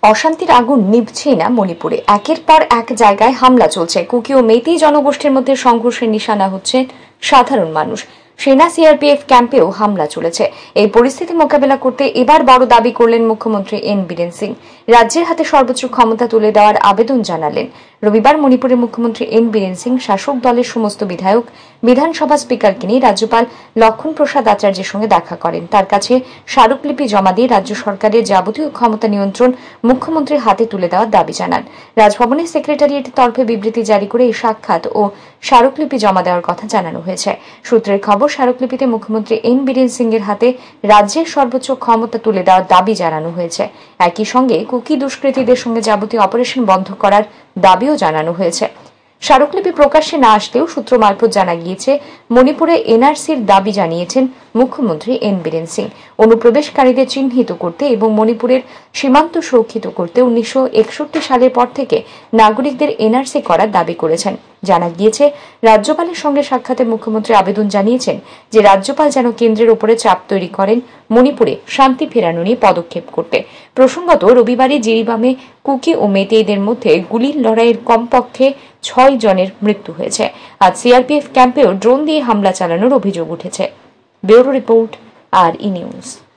অশান্তির আগুন নিভছেই না মণিপুরে। একের পর এক জায়গায় হামলা চলছে। কুকি ও মেইতেই জনগোষ্ঠীর মধ্যে সংঘর্ষের নিশানা হচ্ছে সাধারণ মানুষ। সেনা সিআরপিএফ ক্যাম্পেও হামলা চলেছে। এই পরিস্থিতি মোকাবেলা করতে এবার বড় দাবি করলেন মুখ্যমন্ত্রী এন বীরেন সিং। রাজ্যের হাতে সর্বোচ্চ ক্ষমতা তুলে দেওয়ার আবেদন জানালেন। রবিবার মণিপুরের মুখ্যমন্ত্রী এন বীরেন সিং শাসক দলের সমস্ত বিধায়ক, বিধানসভা স্পিকারকে নিয়ে রাজ্যপাল লক্ষণ প্রসাদ আচার্যের সঙ্গে দেখা করেন। তার কাছে স্মারকলিপি জমা দিয়ে রাজ্য সরকারের যাবতীয় ক্ষমতা নিয়ন্ত্রণ মুখ্যমন্ত্রীর হাতে তুলে দেওয়ার দাবি জানান। রাজভবনের সেক্রেটারিয়েটের তরফে বিবৃতি জারি করে এই সাক্ষাৎ ও স্মারকলিপি জমা দেওয়ার কথা জানানো হয়েছে। সূত্রের খবর, স্মারকলিপিতে মুখ্যমন্ত্রী এন বীরেন সিং এর হাতে রাজ্যের সর্বোচ্চ ক্ষমতা তুলে দেওয়ার দাবি জানানো হয়েছে। একই সঙ্গে কুকি দুষ্কৃতীদের সঙ্গে যাবতীয় অপারেশন বন্ধ করার দাবিও জানানো হয়েছে। স্মারকলিপি প্রকাশ্যে না আসলেও সূত্র মারফত জানা গিয়েছে, মণিপুরে এনআরসির দাবি জানিয়েছেন মুখ্যমন্ত্রী এন বীরেন সিং। অনুপ্রবেশকারীদের চিহ্নিত করতে এবং মণিপুরের সীমান্ত সুরক্ষিত করতে 1961 সালের পর থেকে নাগরিকদের এনআরসি করার দাবি করেছেন। জানা গিয়েছে, রাজ্যপালের সঙ্গে সাক্ষাতে মুখ্যমন্ত্রী আবেদন জানিয়েছেন যে রাজ্যপাল যেন কেন্দ্রের উপরে চাপ তৈরি করেন মণিপুরে শান্তি ফেরানো নিয়ে পদক্ষেপ করতে। প্রসঙ্গত, রবিবারই জিরিবামে কুকি ও মেতেইদের মধ্যে গুলির লড়াইয়ের কমপক্ষে 6 জনের মৃত্যু হয়েছে। আজ সিআরপিএফ ক্যাম্পেও ড্রোন দিয়ে হামলা চালানোর অভিযোগ উঠেছে। ব্যুরো রিপোর্ট, আর ই নিউজ।